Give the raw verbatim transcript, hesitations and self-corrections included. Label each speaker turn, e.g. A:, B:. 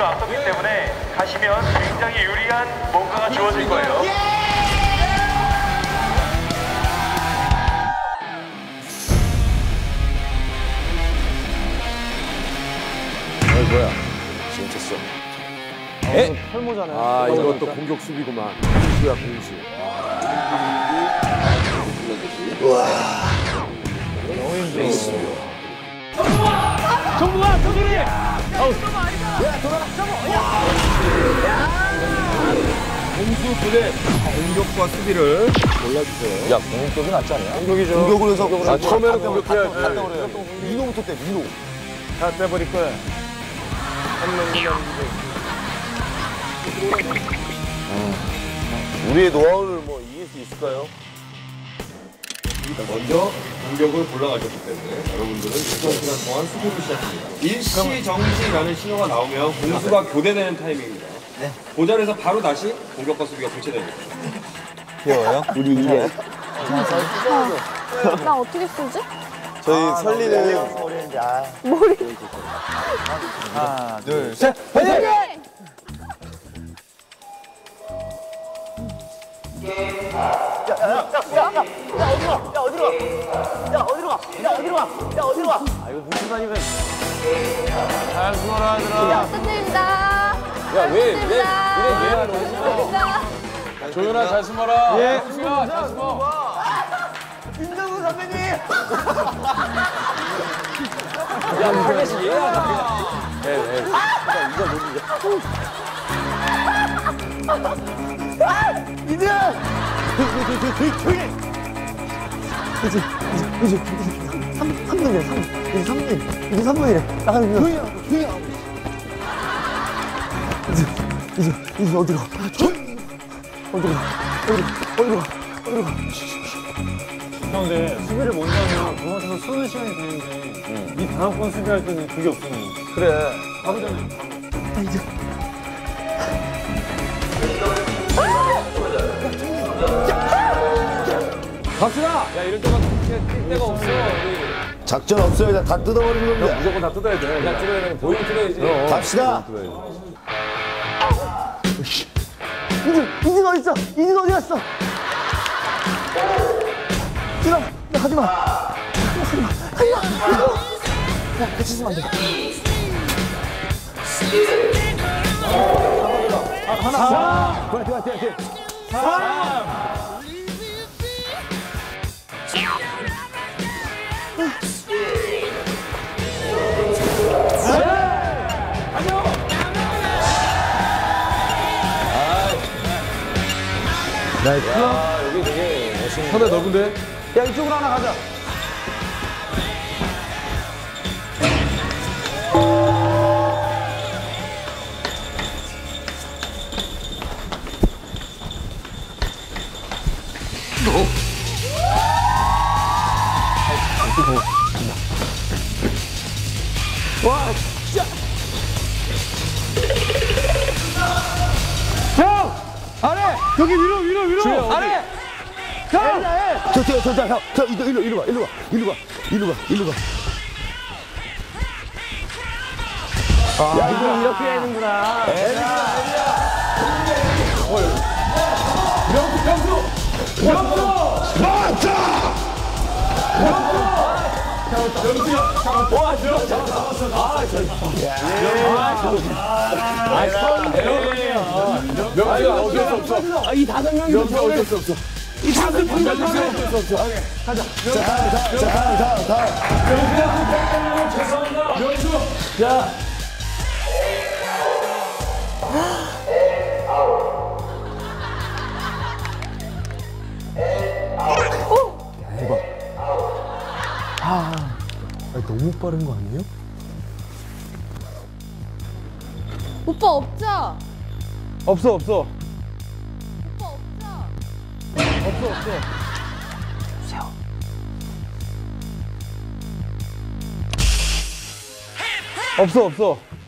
A: 일로 앞섰기 때문에 가시면 굉장히 유리한 뭔가가 주어질 거예요.
B: 어, 뭐야? 진짜 써.
C: 에? 털모잖아요.
B: 아, 이것도 공격 수비구만. 공수야, 공수. 우와.
C: 너무 힘들어. 정부가 정준이! 아우. 야, 돌아가. 공수 부대 공격과 수비를 골라주세요.
D: 야, 공격이 낫지 않냐?
C: 공격이죠.
B: 공격을 해서. 아, 처음에는 공격해야지.
C: 갔다 그래요.
B: 민호부터 때, 민호.
C: 다 떼버릴 거야. 한 명이면
B: 우리의 노하우를 뭐 이길 수 있을까요?
E: 먼저 공격을 골라가셨기 때문에 여러분들은 일정 시간 동안 수비를 시작합니다. 일시 정지라는 신호가 나오면 공수가 교대되는 타이밍입니다. 네. 그 자리에서 바로 다시 공격과 수비가 교체됩니다.
B: 귀여워요? 우리 이게.
F: 나 어떻게 쓰지?
B: 저희 설리는.
F: 머리.
B: 하나, 둘, 셋!
F: 네.
C: 잘 숨어라, 얘들아.
F: 부탁드립니다.
D: 야, 왜, 왜, 그래, 왜 하는 거지?
F: 부탁드립니다.
D: 조연아, 잘 숨어라.
C: 예.
D: 공수야, 잘 숨어.
C: 김정우 선배님!
D: 야, 타겟이 얘야.
B: 네, 네. 이거 뭐지?
C: 이제!
G: 이제 이제 이제 삼 분이야 삼 이제 삼 분 이제 삼 분이래 나가는 거 조용히 하고 조용히 하고 이제 이제 이제 어디로 가 어디로 가 어디로 어디로 가 어디로 가
C: 형, 근데 수비를 먼저 하면 도망쳐서 쏘는 시간이 되는데 이 다음번 수비할 때는 그게 없으면
B: 그래.
C: 바보잖아요.
G: 아, 이제
D: 박수야! 야, 이럴 때만 뛸 데가 없어. 우리.
B: 작전 없어요. 다 뜯어버리는 겁니다.
D: 무조건 다 뜯어야 돼. 다 뜯어야 돼. 보이면 뜯어야지.
B: 갑시다.
G: 이준 이준 어디 있어 이준 어디 갔어 이준아 나 가지마 가지마 가지마 야 같이 있으면 안돼 하나 그래 뒤에 뒤에 뒤에
D: 야, 여기 되게 멋있는.
C: 하나 넓은데?
G: 야 이쪽으로 하나 가자
C: 와, 진짜! 형! 아래! 여기 위로, 위로, 위로! 아래! 형!
G: 저 저 저 저 저 이리 이리 이리 와 이리 와 이리 와 이리 와 이리 와
C: 야, 이거 이렇게 해야 되는구나. 명수, 명수! 명수! 맞다! 명수! 와, 저, 잡았어, 아, 저. 아, 처음 배워보네요. 명수가 어쩔 수 없어. 아, 이 다섯 명이 명수가 어쩔 수 없어. 이 다섯 명이 어쩔 수 없어. 가자.
B: 자, 자, 자, 자, 자.
C: 명수야, 죄송합니다. 명수. 자.
G: 아, 아니, 너무 빠른 거 아니에요?
F: 오빠 없자.
C: 없어, 없어.
F: 오빠 없자.
C: 없어, 없어. 없어, 없어.